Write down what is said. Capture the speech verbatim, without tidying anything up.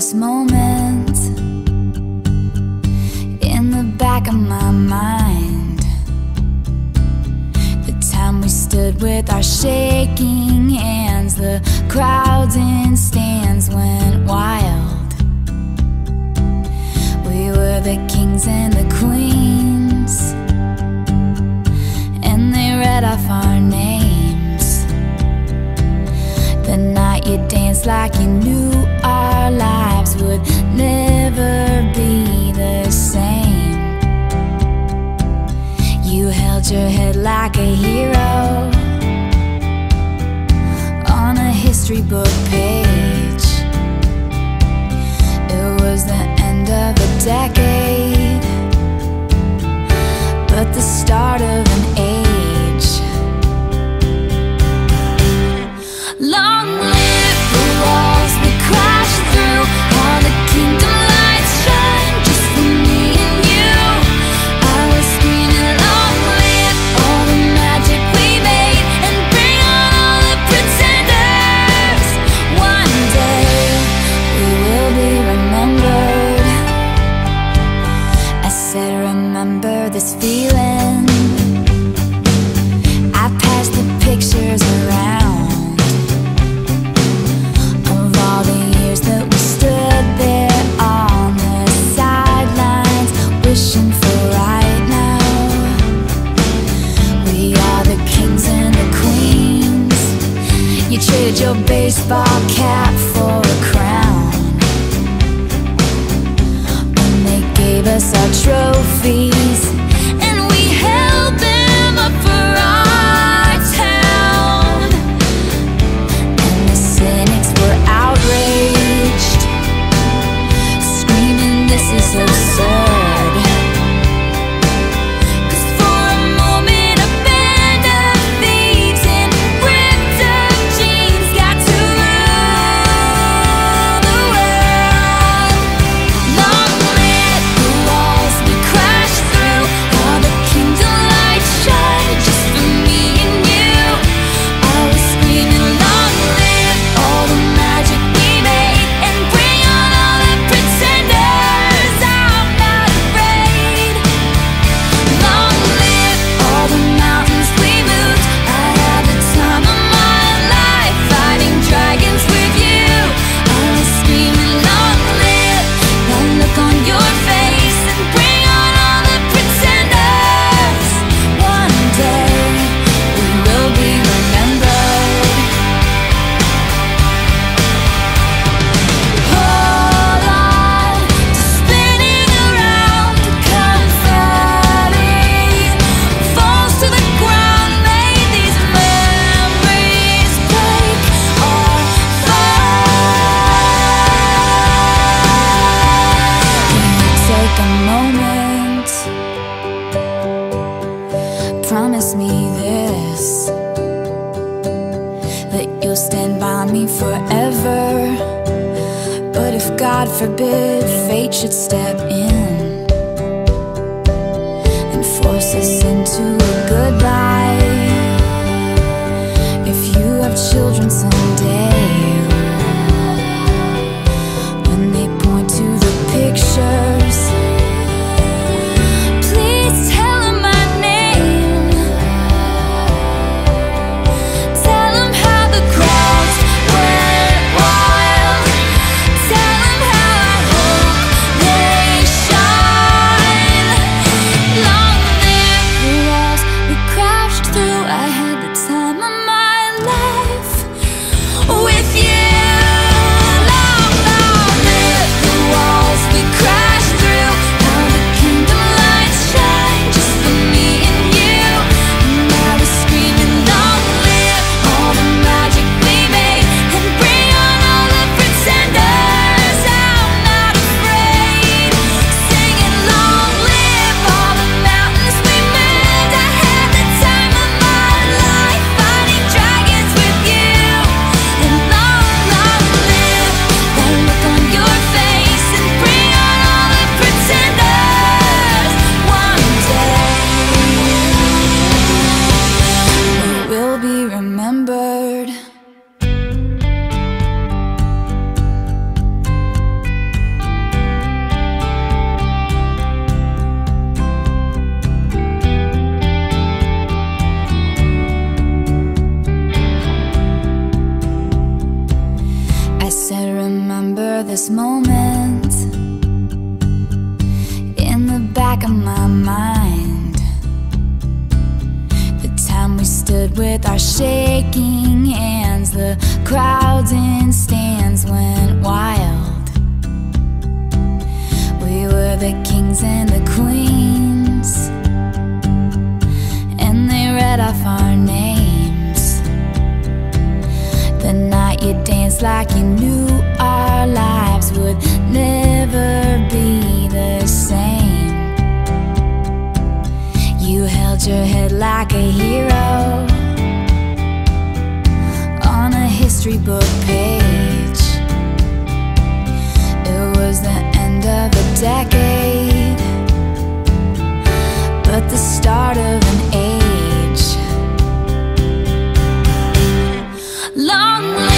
this moment in the back of my mind. The time we stood with our shaking hands, the crowds in stands went wild. We were the kings and the queens, and they read off our names. The night you danced like you knew our lives would never be the same. You held your head like a hero on a history book page. It was the end of a decade, but the start of an age. Long live the walls we crashed through, all the kingdom lights shine just for me and you. I was screaming, long live all the magic we made, and bring on all the pretenders. One day we will be remembered. I said, remember this feeling. I passed the pictures around of all the years that we stood there on the sidelines, wishing for right now. We are the kings and the queens. You traded your baseball cap for a crown when they gave us our trophies, and we held them up for our town. And the cynics were outraged, screaming, this is absurd. 'Cause for a moment a band of thieves in ripped up jeans got to rule the world. Long live the walls we crashed through, all the kingdom lights shine just for me and you. I was screaming, long live all the magic we made, and bring on all the pretenders. I'm not afraid. Long live all the mountains we moved. I had the time of my life fighting dragons with you. I was screaming, long live that look on your face, and bring on all the pretenders. One day we will be remembered. Hold on to spinning around, confetti falls to the ground. May these memories break our fall. Can you take a moment? Promise me this, that you'll stand by me forever. But if God forbid fate should step in and force us into a goodbye, if you have children someday, when they point to the pictures, please tell them my name. Tell them how the crowds went wild. Tell them how I hope they shine. Long live the walls we crashed through. I had the time of my life, this moment in the back of my mind. The time we stood with our shaking hands, the crowds in stands went wild. We were the kings and the queens, and they read off our names. The night you danced like you knew our lives would never be the same. You held your head like a hero on a history book page. It was the end of a decade, but the start of an age. Long